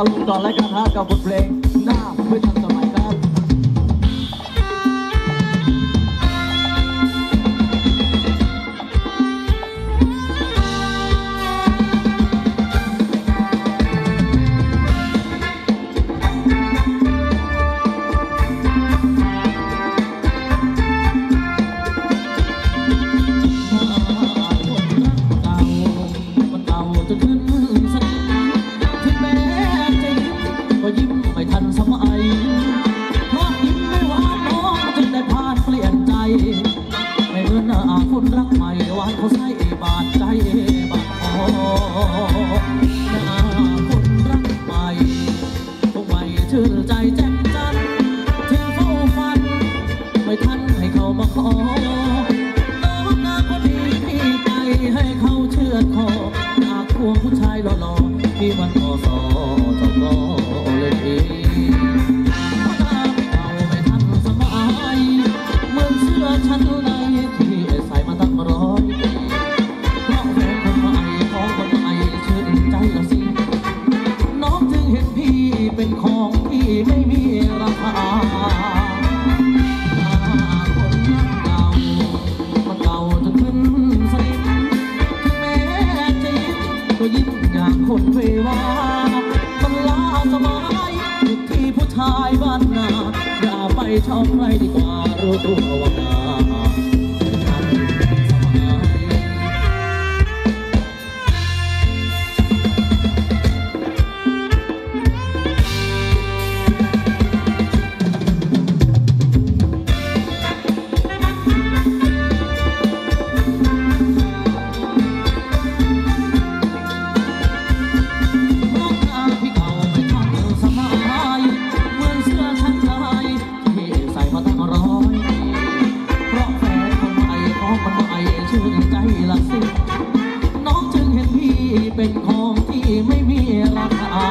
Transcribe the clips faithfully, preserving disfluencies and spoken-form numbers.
เอาลุงต่อและกันฮะกับบทเพลงหน้าไม่ทันสมัยครับชอบใครดีกว่ารู้ตัวว่าเป็นของที่ไม่มีราคา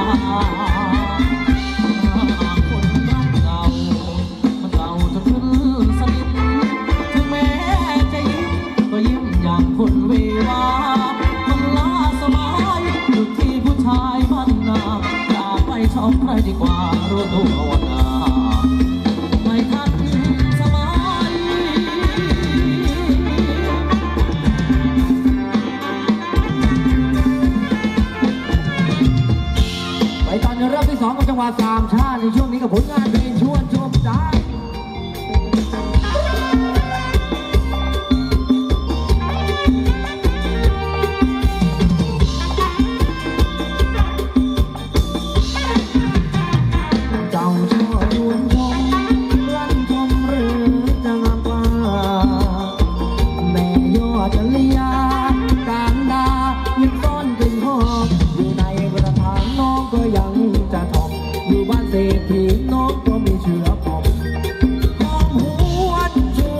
คนรักเก่ามันเก่าจนขึ้นสนิทถึงแม้จะยิ้มก็ยิ้มอย่างคนเววามันล้าสบายอยู่ที่ผู้ชายบ้านนาอย่าไปชอบใครดีกว่ารู้ตัวว่านาไม่ทันสมัยรอบที่สองของจังหวัดสามชาติในช่วงนี้กับผลงานเพลงชวนชมใจเจ้าชอบชวนชมลั่นชมหรือจะงามกว่าแม่ยอดจะเลียการดายังซ่อนกลิ่นหอมอยู่ในกระถางน้องก็ยังจะทองอยู่บ้านเศรษฐีน้องก็มีเชื้อผมหอมหวนชว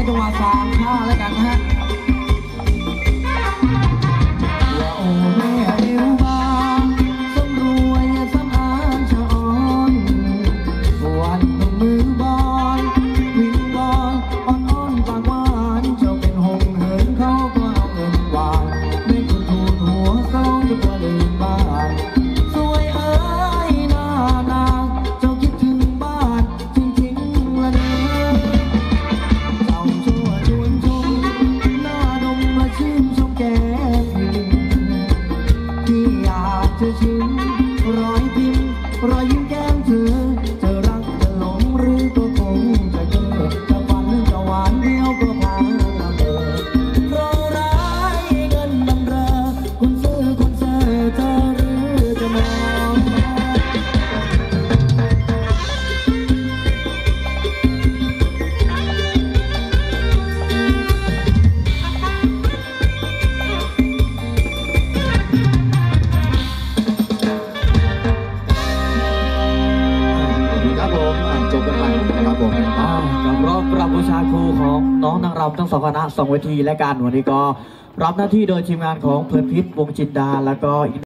จังหวะสามชาแล้วกันนะฮะว่าโอ้แม่เอวบางสมรวยสำอางชะอ่อนวันต้องมือบอยวิงบอยอ่อนอ่อนปากหวานเจ้าเป็นหงเหินเขาก็เอาเงินวางไม่คุณทูลหัวเขาจะกว่าลืมบ้านสวยเอ้ยหน้านางเจ้าคิดถึงบ้านจริงๆละเนอเจ้าชั่วชวนชมหน้าดมมาชื่นชมแก้มที่อยากจะชิมรอยยิ้มรอยยิ้มแก้มเธอจะรักจะหลงหรือก็คงจะเจอจะฝันจะหวานเดียวก็พาละเมอเพราะร้ายเงินบังเรอคนซื้อคนเซอร์เธอหรือจะมองครับผมอ่านจบกันไปนะครับผมอ่ากับรอบรับบูชาครูของน้องนางรำทั้งสองคณะสองเวทีและการวันนี้ก็รับหน้าที่โดยทีมงานของเพลินพิษวงจินดาแล้วก็